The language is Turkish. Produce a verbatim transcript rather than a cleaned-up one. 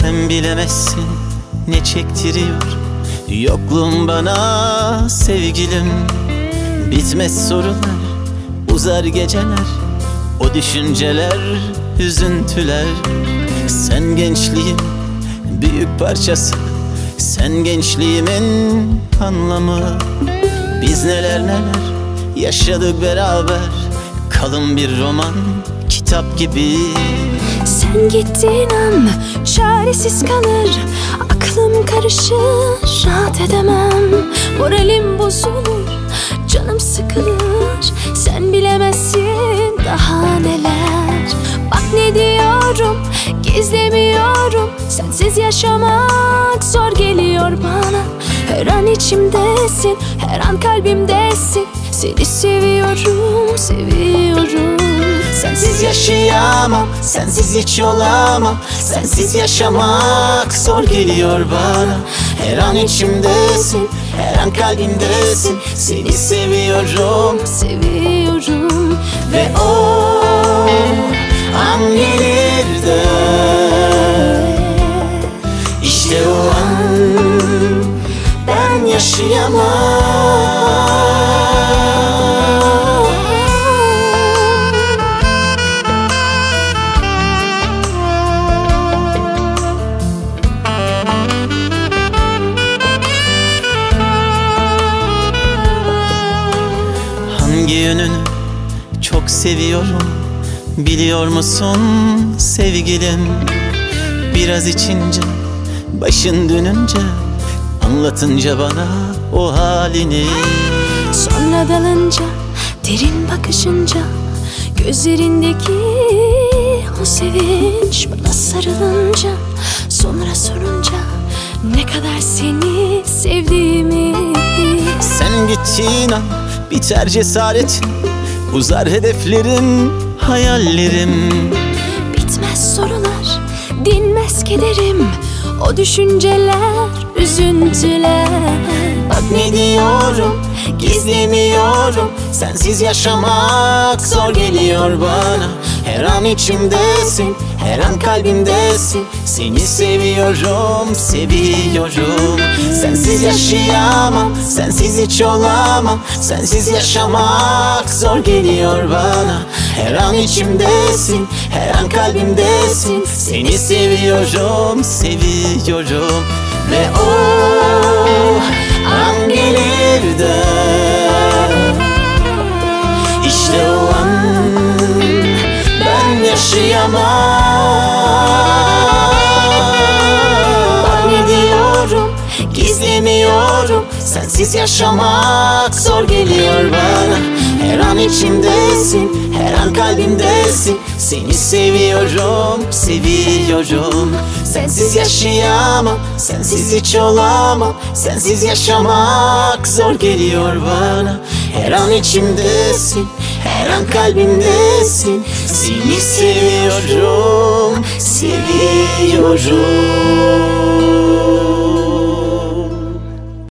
Sen bilemezsin ne çektiriyor yokluğun bana sevgilim. Bitmez sorular, uzar geceler, o düşünceler, üzüntüler. Sen gençliğin büyük parçası, sen gençliğimin anlamı. Biz neler neler yaşadık beraber, kalın bir roman, kitap gibi. Sen gittiğin an çaresiz kalır, aklım karışır, rahat edemem. Moralim bozulur, canım sıkılır. Sen bilemezsin daha neler. Bak ne diyorum, gizlemiyorum. Sensiz yaşamak zor geliyor bana. Her an içimdesin, her an kalbimdesin. Seni seviyorum, seviyorum. Sensiz yaşayamam, sensiz hiç olamam. Sensiz yaşamak zor geliyor bana. Her an içimdesin, her an kalbimdesin. Seni seviyorum, seviyorum. ve o an gelir de İşte o an ben yaşayamam. Hangi yönünü çok seviyorum biliyor musun sevgilim? Biraz içince, başın dönünce, anlatınca bana o halini. Sonra dalınca, derin bakışınca, gözlerindeki o sevinç bana sarılınca, sonra sorunca ne kadar seni sevdiğimi. Sen gittiğin an biter cesaretin, uzar hedeflerim, hayallerim. Bitmez sorular, dinmez kederim, o düşünceler, üzüntüler. Bak ne diyorum, gizlemiyorum. Sensiz yaşamak zor geliyor bana. Her an içimdesin, her an kalbimdesin. Seni seviyorum, seviyorum. Sensiz yaşayamam, sensiz hiç olamam. Sensiz yaşamak zor geliyor bana. Her an içimdesin, her an kalbimdesin. Seni seviyorum, seviyorum. Ve o an gelir de İşte o an ben yaşayamam. Bak ne diyorum, gizlemiyorum. Sensiz yaşamak zor geliyor bana. Her an içimdesin, her an kalbimdesin. Seni seviyorum, seviyorum. Sensiz yaşayamam, sensiz hiç olamam. Sensiz yaşamak zor geliyor bana. Her an içimdesin, her an kalbimdesin. Seni seviyorum, seviyorum.